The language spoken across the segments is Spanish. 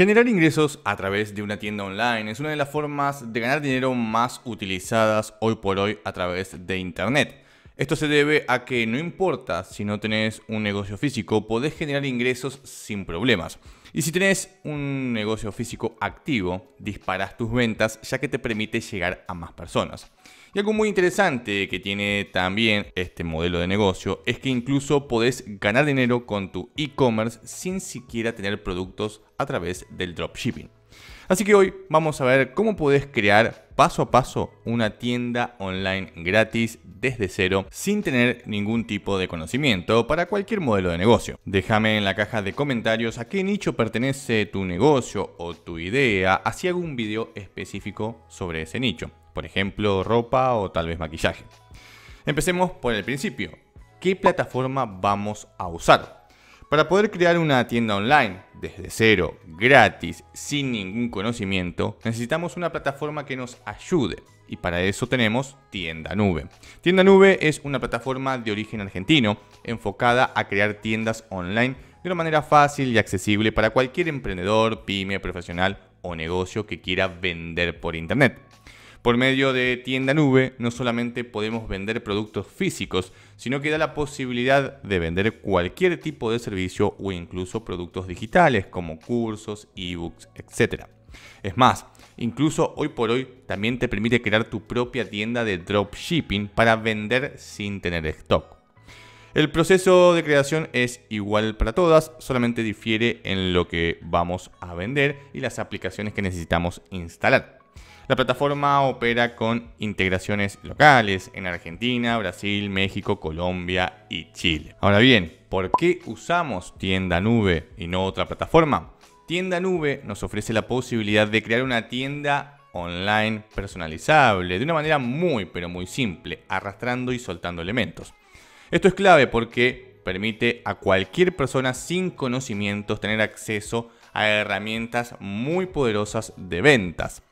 Generar ingresos a través de una tienda online es una de las formas de ganar dinero más utilizadas hoy por hoy a través de Internet. Esto se debe a que no importa si no tenés un negocio físico, podés generar ingresos sin problemas. Y si tenés un negocio físico activo, disparás tus ventas ya que te permite llegar a más personas. Y algo muy interesante que tiene también este modelo de negocio es que incluso podés ganar dinero con tu e-commerce sin siquiera tener productos a través del dropshipping. Así que hoy vamos a ver cómo podés crear paso a paso una tienda online gratis desde cero sin tener ningún tipo de conocimiento para cualquier modelo de negocio. Déjame en la caja de comentarios a qué nicho pertenece tu negocio o tu idea, así hago un video específico sobre ese nicho. Por ejemplo, ropa o tal vez maquillaje. Empecemos por el principio. ¿Qué plataforma vamos a usar? Para poder crear una tienda online desde cero, gratis, sin ningún conocimiento, necesitamos una plataforma que nos ayude. Y para eso tenemos Tienda Nube. Tienda Nube es una plataforma de origen argentino enfocada a crear tiendas online de una manera fácil y accesible para cualquier emprendedor, pyme, profesional o negocio que quiera vender por internet. Por medio de Tienda Nube no solamente podemos vender productos físicos, sino que da la posibilidad de vender cualquier tipo de servicio o incluso productos digitales como cursos, ebooks, etc. Es más, incluso hoy por hoy también te permite crear tu propia tienda de dropshipping para vender sin tener stock. El proceso de creación es igual para todas, solamente difiere en lo que vamos a vender y las aplicaciones que necesitamos instalar. La plataforma opera con integraciones locales en Argentina, Brasil, México, Colombia y Chile. Ahora bien, ¿por qué usamos Tienda Nube y no otra plataforma? Tienda Nube nos ofrece la posibilidad de crear una tienda online personalizable de una manera muy pero muy simple, arrastrando y soltando elementos. Esto es clave porque permite a cualquier persona sin conocimientos tener acceso a herramientas muy poderosas de ventas.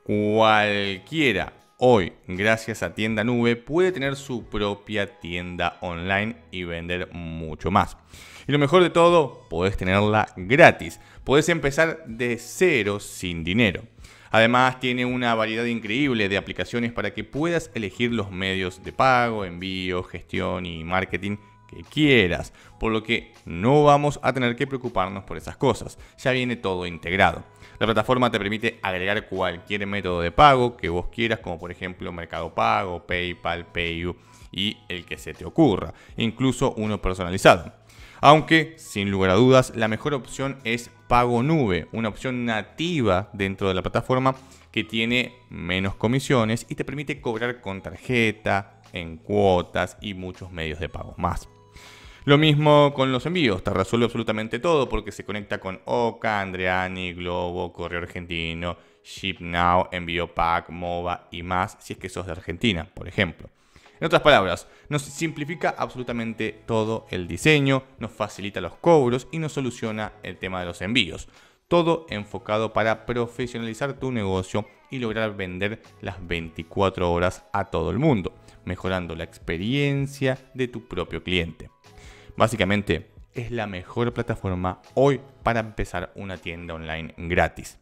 Cualquiera hoy, gracias a Tienda Nube, puede tener su propia tienda online y vender mucho más. Y lo mejor de todo, podés tenerla gratis. Podés empezar de cero sin dinero. Además, tiene una variedad increíble de aplicaciones para que puedas elegir los medios de pago, envío, gestión y marketing que quieras, por lo que no vamos a tener que preocuparnos por esas cosas, ya viene todo integrado. La plataforma te permite agregar cualquier método de pago que vos quieras, como por ejemplo Mercado Pago, PayPal, PayU y el que se te ocurra, incluso uno personalizado. Aunque, sin lugar a dudas, la mejor opción es Pago Nube, una opción nativa dentro de la plataforma que tiene menos comisiones y te permite cobrar con tarjeta, en cuotas y muchos medios de pago más. Lo mismo con los envíos, te resuelve absolutamente todo porque se conecta con Oca, Andreani, Globo, Correo Argentino, ShipNow, EnvíoPack, Mova y más si es que sos de Argentina, por ejemplo. En otras palabras, nos simplifica absolutamente todo el diseño, nos facilita los cobros y nos soluciona el tema de los envíos. Todo enfocado para profesionalizar tu negocio y lograr vender las 24 horas a todo el mundo, mejorando la experiencia de tu propio cliente. Básicamente, es la mejor plataforma hoy para empezar una tienda online gratis.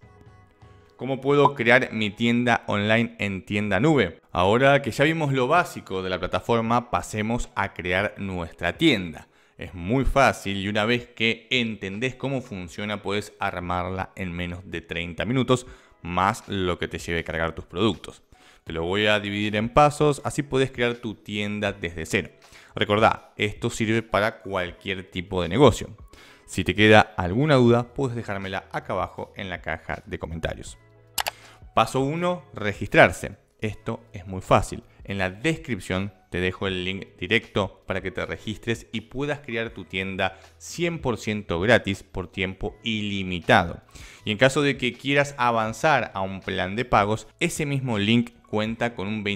¿Cómo puedo crear mi tienda online en Tienda Nube? Ahora que ya vimos lo básico de la plataforma, pasemos a crear nuestra tienda. Es muy fácil y una vez que entendés cómo funciona, puedes armarla en menos de 30 minutos, más lo que te lleve cargar tus productos. Te lo voy a dividir en pasos, así puedes crear tu tienda desde cero. Recordá, esto sirve para cualquier tipo de negocio. Si te queda alguna duda, puedes dejármela acá abajo en la caja de comentarios. Paso 1. Registrarse. Esto es muy fácil. En la descripción te dejo el link directo para que te registres y puedas crear tu tienda 100% gratis por tiempo ilimitado. Y en caso de que quieras avanzar a un plan de pagos, ese mismo link cuenta con un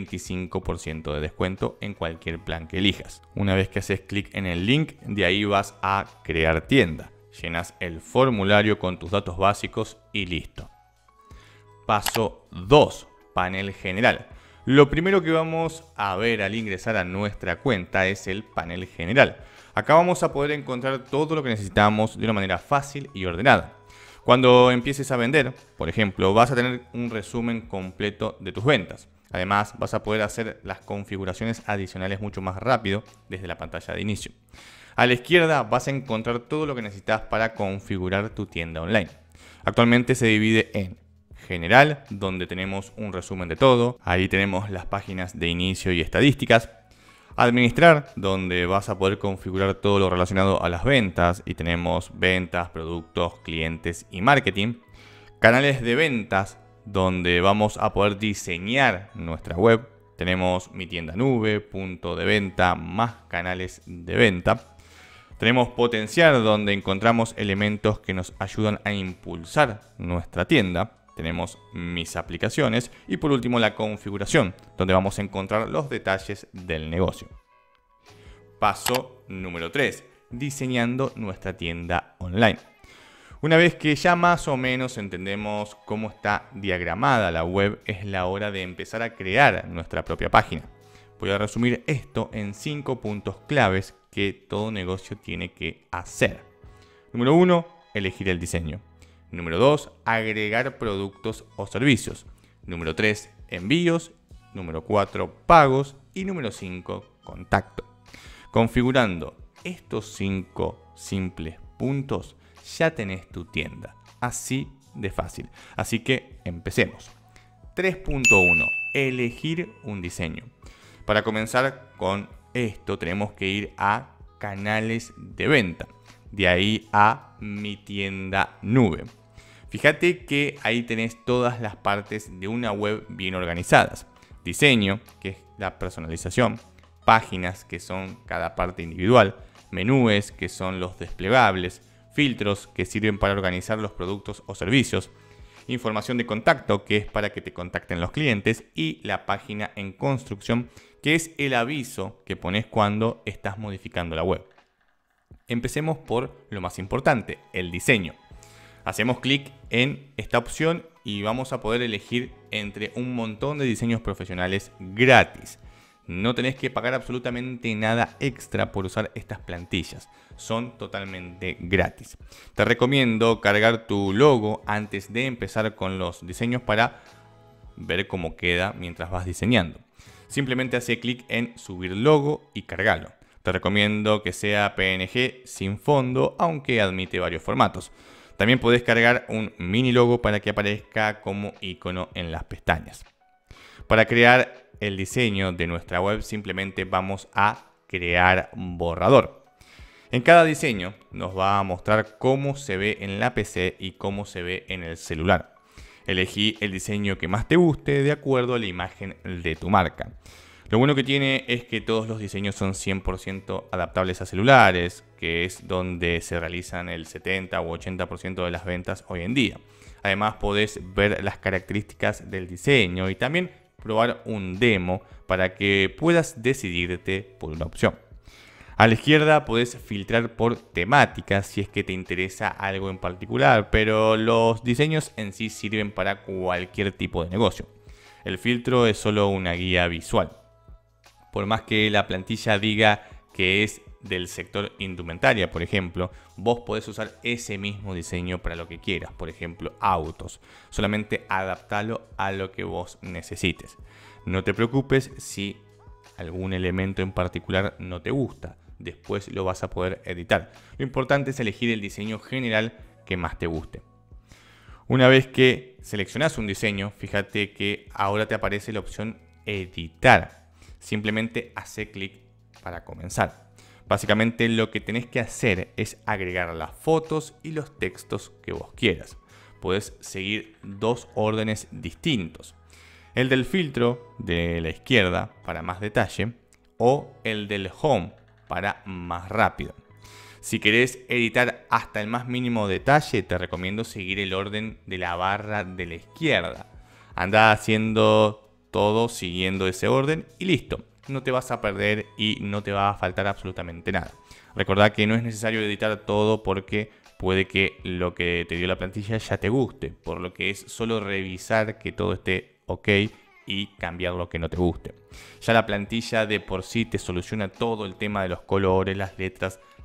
25% de descuento en cualquier plan que elijas. Una vez que haces clic en el link, de ahí vas a crear tienda. Llenas el formulario con tus datos básicos y listo. Paso 2. Panel general. Lo primero que vamos a ver al ingresar a nuestra cuenta es el panel general. Acá vamos a poder encontrar todo lo que necesitamos de una manera fácil y ordenada. Cuando empieces a vender, por ejemplo, vas a tener un resumen completo de tus ventas. Además, vas a poder hacer las configuraciones adicionales mucho más rápido desde la pantalla de inicio. A la izquierda vas a encontrar todo lo que necesitas para configurar tu tienda online. Actualmente se divide en General, donde tenemos un resumen de todo. Ahí tenemos las páginas de inicio y estadísticas. Administrar, donde vas a poder configurar todo lo relacionado a las ventas y tenemos ventas, productos, clientes y marketing. Canales de ventas, donde vamos a poder diseñar nuestra web. Tenemos mi tienda nube, punto de venta, más canales de venta. Tenemos potenciar, donde encontramos elementos que nos ayudan a impulsar nuestra tienda. Tenemos mis aplicaciones y por último la configuración, donde vamos a encontrar los detalles del negocio. Paso número 3. Diseñando nuestra tienda online. Una vez que ya más o menos entendemos cómo está diagramada la web, es la hora de empezar a crear nuestra propia página. Voy a resumir esto en 5 puntos claves que todo negocio tiene que hacer. Número 1. Elegir el diseño. Número 2, agregar productos o servicios. Número 3, envíos. Número 4, pagos. Y número 5, contacto. Configurando estos 5 simples puntos, ya tenés tu tienda. Así de fácil. Así que empecemos. 3.1. Elegir un diseño. Para comenzar con esto tenemos que ir a canales de venta. De ahí a mi tienda nube. Fíjate que ahí tenés todas las partes de una web bien organizadas. Diseño, que es la personalización. Páginas, que son cada parte individual. Menúes, que son los desplegables. Filtros, que sirven para organizar los productos o servicios. Información de contacto, que es para que te contacten los clientes. Y la página en construcción, que es el aviso que pones cuando estás modificando la web. Empecemos por lo más importante, el diseño. Hacemos clic en esta opción y vamos a poder elegir entre un montón de diseños profesionales gratis. No tenés que pagar absolutamente nada extra por usar estas plantillas. Son totalmente gratis. Te recomiendo cargar tu logo antes de empezar con los diseños para ver cómo queda mientras vas diseñando. Simplemente hace clic en subir logo y cargalo. Te recomiendo que sea PNG sin fondo, aunque admite varios formatos. También podés cargar un mini logo para que aparezca como icono en las pestañas. Para crear el diseño de nuestra web simplemente vamos a crear borrador. En cada diseño nos va a mostrar cómo se ve en la PC y cómo se ve en el celular. Elegí el diseño que más te guste de acuerdo a la imagen de tu marca. Lo bueno que tiene es que todos los diseños son 100% adaptables a celulares, que es donde se realizan el 70 u 80% de las ventas hoy en día. Además podés ver las características del diseño y también probar un demo para que puedas decidirte por una opción. A la izquierda podés filtrar por temáticas si es que te interesa algo en particular, pero los diseños en sí sirven para cualquier tipo de negocio. El filtro es solo una guía visual. Por más que la plantilla diga que es del sector indumentaria, por ejemplo, vos podés usar ese mismo diseño para lo que quieras, por ejemplo, autos. Solamente adaptalo a lo que vos necesites. No te preocupes si algún elemento en particular no te gusta, después lo vas a poder editar. Lo importante es elegir el diseño general que más te guste. Una vez que seleccionás un diseño, fíjate que ahora te aparece la opción editar. Simplemente hace clic para comenzar. Básicamente lo que tenés que hacer es agregar las fotos y los textos que vos quieras. Podés seguir dos órdenes distintos. El del filtro de la izquierda para más detalle o el del home para más rápido. Si querés editar hasta el más mínimo detalle, te recomiendo seguir el orden de la barra de la izquierda. Anda haciendo todo siguiendo ese orden y listo. No te vas a perder y no te va a faltar absolutamente nada. Recordá que no es necesario editar todo porque puede que lo que te dio la plantilla ya te guste, por lo que es solo revisar que todo esté ok y cambiar lo que no te guste. Ya la plantilla de por sí te soluciona todo el tema de los colores, las letras,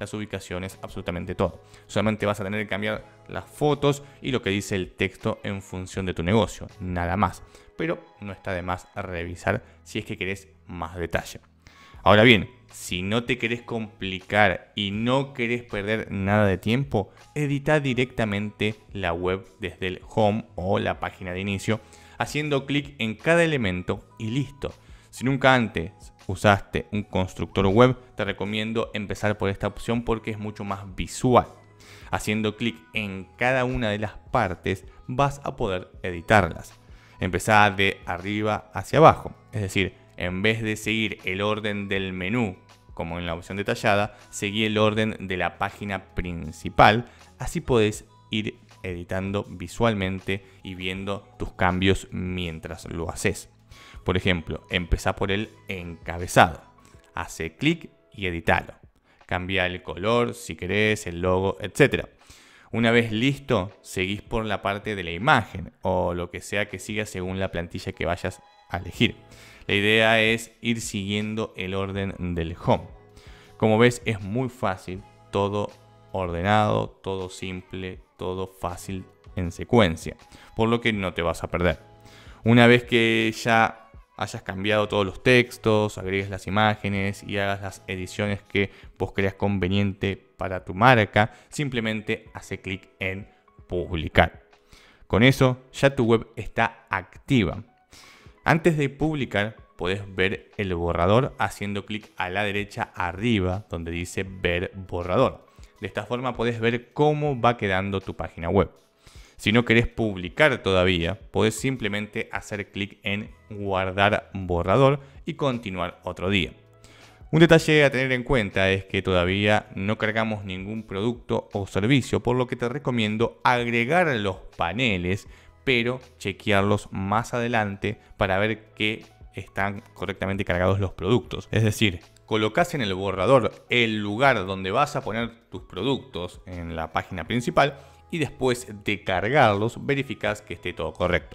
las ubicaciones, absolutamente todo. Solamente vas a tener que cambiar las fotos y lo que dice el texto en función de tu negocio, nada más. Pero no está de más revisar si es que querés más detalle. Ahora bien, si no te querés complicar y no querés perder nada de tiempo, edita directamente la web desde el home o la página de inicio, haciendo clic en cada elemento y listo. Si nunca antes usaste un constructor web, te recomiendo empezar por esta opción porque es mucho más visual. Haciendo clic en cada una de las partes vas a poder editarlas. Empezá de arriba hacia abajo, es decir, en vez de seguir el orden del menú, como en la opción detallada, seguí el orden de la página principal. Así podés ir editando visualmente y viendo tus cambios mientras lo haces. Por ejemplo, empezá por el encabezado. Hace clic y editalo. Cambia el color, si querés, el logo, etc. Una vez listo, seguís por la parte de la imagen o lo que sea que sigas según la plantilla que vayas a elegir. La idea es ir siguiendo el orden del home. Como ves, es muy fácil, todo ordenado, todo simple, todo fácil en secuencia, por lo que no te vas a perder. Una vez que ya hayas cambiado todos los textos, agregues las imágenes y hagas las ediciones que vos creas conveniente para tu marca, simplemente hace clic en publicar. Con eso ya tu web está activa. Antes de publicar, puedes ver el borrador haciendo clic a la derecha arriba donde dice ver borrador. De esta forma podés ver cómo va quedando tu página web. Si no querés publicar todavía, podés simplemente hacer clic en guardar borrador y continuar otro día. Un detalle a tener en cuenta es que todavía no cargamos ningún producto o servicio, por lo que te recomiendo agregar los paneles, pero chequearlos más adelante para ver que están correctamente cargados los productos. Es decir, colocas en el borrador el lugar donde vas a poner tus productos en la página principal y después de cargarlos verificas que esté todo correcto.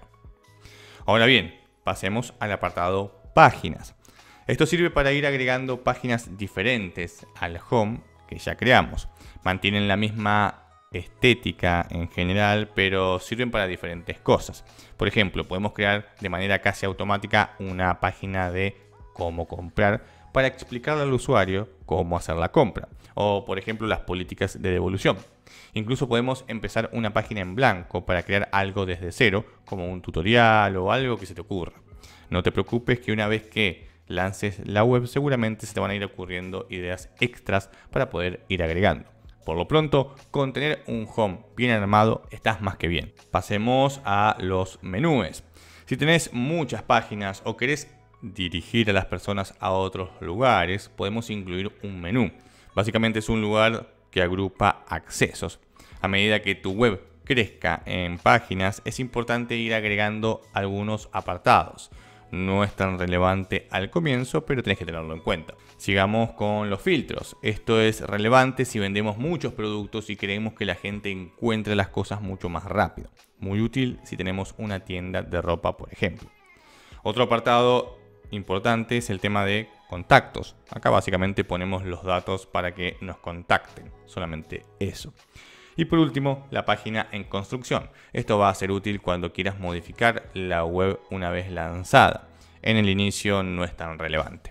Ahora bien, pasemos al apartado páginas. Esto sirve para ir agregando páginas diferentes al home que ya creamos. Mantienen la misma estética en general, pero sirven para diferentes cosas. Por ejemplo, podemos crear de manera casi automática una página de cómo comprar para explicarle al usuario cómo hacer la compra, o por ejemplo las políticas de devolución. Incluso podemos empezar una página en blanco para crear algo desde cero, como un tutorial o algo que se te ocurra. No te preocupes que una vez que lances la web seguramente se te van a ir ocurriendo ideas extras para poder ir agregando. Por lo pronto, con tener un home bien armado estás más que bien. Pasemos a los menús. Si tenés muchas páginas o querés dirigir a las personas a otros lugares, podemos incluir un menú. Básicamente es un lugar que agrupa accesos. A medida que tu web crezca en páginas, es importante ir agregando algunos apartados. No es tan relevante al comienzo, pero tenés que tenerlo en cuenta. Sigamos con los filtros. Esto es relevante si vendemos muchos productos y queremos que la gente encuentre las cosas mucho más rápido. Muy útil si tenemos una tienda de ropa, por ejemplo. Otro apartado importante es el tema de contactos. Acá básicamente ponemos los datos para que nos contacten. Solamente eso. Y por último, la página en construcción. Esto va a ser útil cuando quieras modificar la web una vez lanzada. En el inicio no es tan relevante.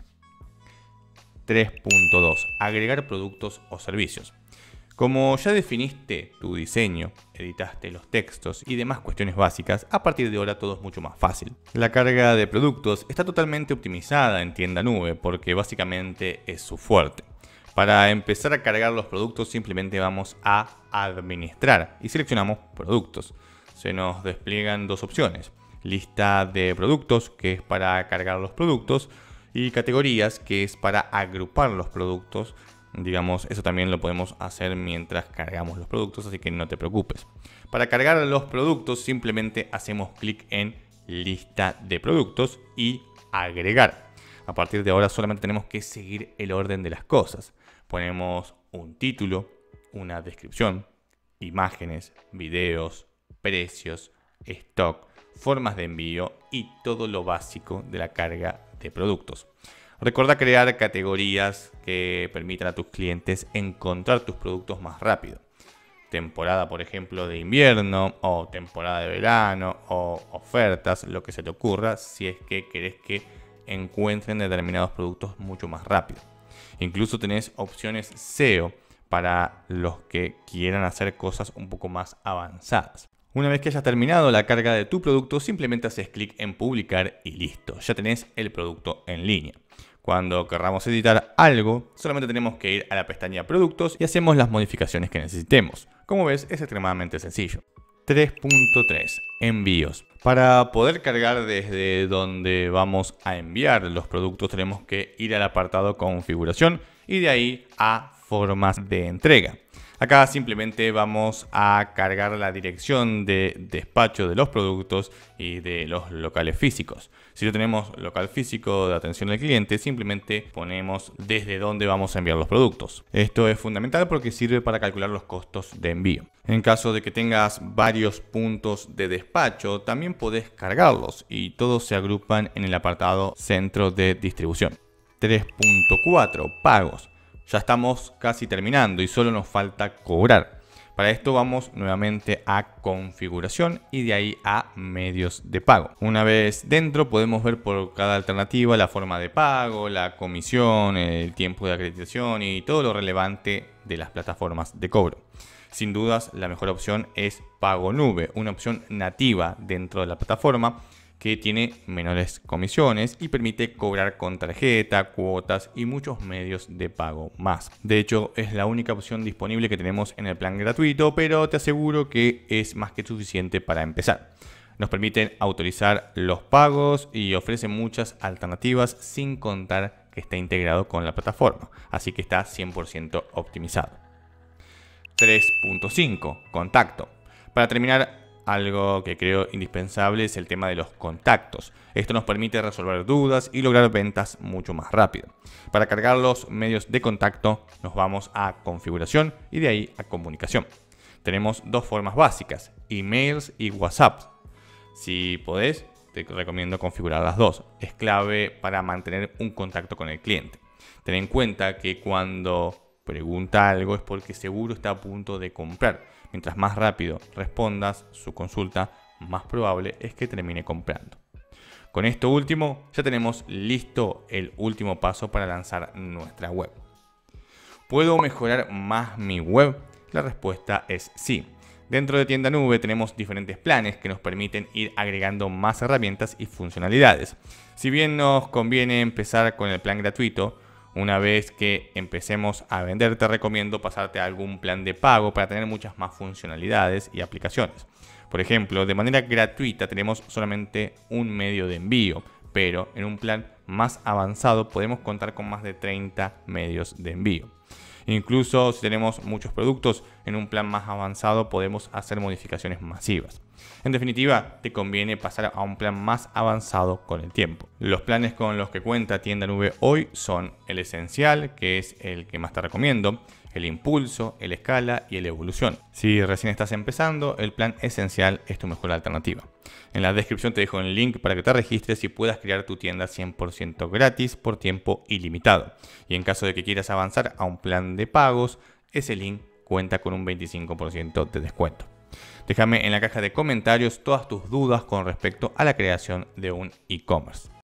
3.2. Agregar productos o servicios. Como ya definiste tu diseño, editaste los textos y demás cuestiones básicas, a partir de ahora todo es mucho más fácil. La carga de productos está totalmente optimizada en Tienda Nube porque básicamente es su fuerte. Para empezar a cargar los productos simplemente vamos a administrar y seleccionamos productos. Se nos despliegan dos opciones: lista de productos, que es para cargar los productos, y categorías, que es para agrupar los productos. Digamos, eso también lo podemos hacer mientras cargamos los productos, así que no te preocupes. Para cargar los productos simplemente hacemos clic en lista de productos y agregar. A partir de ahora solamente tenemos que seguir el orden de las cosas. Ponemos un título, una descripción, imágenes, videos, precios, stock, formas de envío y todo lo básico de la carga de productos. Recuerda crear categorías que permitan a tus clientes encontrar tus productos más rápido. Temporada, por ejemplo, de invierno o temporada de verano o ofertas, lo que se te ocurra, si es que querés que encuentren determinados productos mucho más rápido. Incluso tenés opciones SEO para los que quieran hacer cosas un poco más avanzadas. Una vez que hayas terminado la carga de tu producto, simplemente haces clic en publicar y listo, ya tenés el producto en línea. Cuando querramos editar algo, solamente tenemos que ir a la pestaña Productos y hacemos las modificaciones que necesitemos. Como ves, es extremadamente sencillo. 3.3. Envíos. Para poder cargar desde donde vamos a enviar los productos, tenemos que ir al apartado Configuración y de ahí a Formas de entrega. Acá simplemente vamos a cargar la dirección de despacho de los productos y de los locales físicos. Si no tenemos local físico de atención al cliente, simplemente ponemos desde dónde vamos a enviar los productos. Esto es fundamental porque sirve para calcular los costos de envío. En caso de que tengas varios puntos de despacho, también podés cargarlos y todos se agrupan en el apartado Centro de Distribución. 3.4. Pagos. Ya estamos casi terminando y solo nos falta cobrar. Para esto vamos nuevamente a configuración y de ahí a medios de pago. Una vez dentro podemos ver por cada alternativa la forma de pago, la comisión, el tiempo de acreditación y todo lo relevante de las plataformas de cobro. Sin dudas la mejor opción es Pago Nube, una opción nativa dentro de la plataforma que tiene menores comisiones y permite cobrar con tarjeta, cuotas y muchos medios de pago más. De hecho, es la única opción disponible que tenemos en el plan gratuito, pero te aseguro que es más que suficiente para empezar. Nos permiten autorizar los pagos y ofrece muchas alternativas sin contar que está integrado con la plataforma, así que está 100% optimizado. 3.5. Contacto. Para terminar, algo que creo indispensable es el tema de los contactos. Esto nos permite resolver dudas y lograr ventas mucho más rápido. Para cargar los medios de contacto nos vamos a configuración y de ahí a comunicación. Tenemos dos formas básicas, emails y WhatsApp. Si podés, te recomiendo configurar las dos. Es clave para mantener un contacto con el cliente. Ten en cuenta que cuando pregunta algo es porque seguro está a punto de comprar. Mientras más rápido respondas su consulta, más probable es que termine comprando. Con esto último, ya tenemos listo el último paso para lanzar nuestra web. ¿Puedo mejorar más mi web? La respuesta es sí. Dentro de Tienda Nube tenemos diferentes planes que nos permiten ir agregando más herramientas y funcionalidades. Si bien nos conviene empezar con el plan gratuito, una vez que empecemos a vender, te recomiendo pasarte a algún plan de pago para tener muchas más funcionalidades y aplicaciones. Por ejemplo, de manera gratuita tenemos solamente un medio de envío, pero en un plan más avanzado podemos contar con más de 30 medios de envío. Incluso si tenemos muchos productos, en un plan más avanzado podemos hacer modificaciones masivas. En definitiva, te conviene pasar a un plan más avanzado con el tiempo. Los planes con los que cuenta Tienda Nube hoy son el Esencial, que es el que más te recomiendo, el Impulso, el Escala y el Evolución. Si recién estás empezando, el plan Esencial es tu mejor alternativa. En la descripción te dejo el link para que te registres y puedas crear tu tienda 100% gratis por tiempo ilimitado. Y en caso de que quieras avanzar a un plan de pagos, ese link cuenta con un 25% de descuento. Déjame en la caja de comentarios todas tus dudas con respecto a la creación de un e-commerce.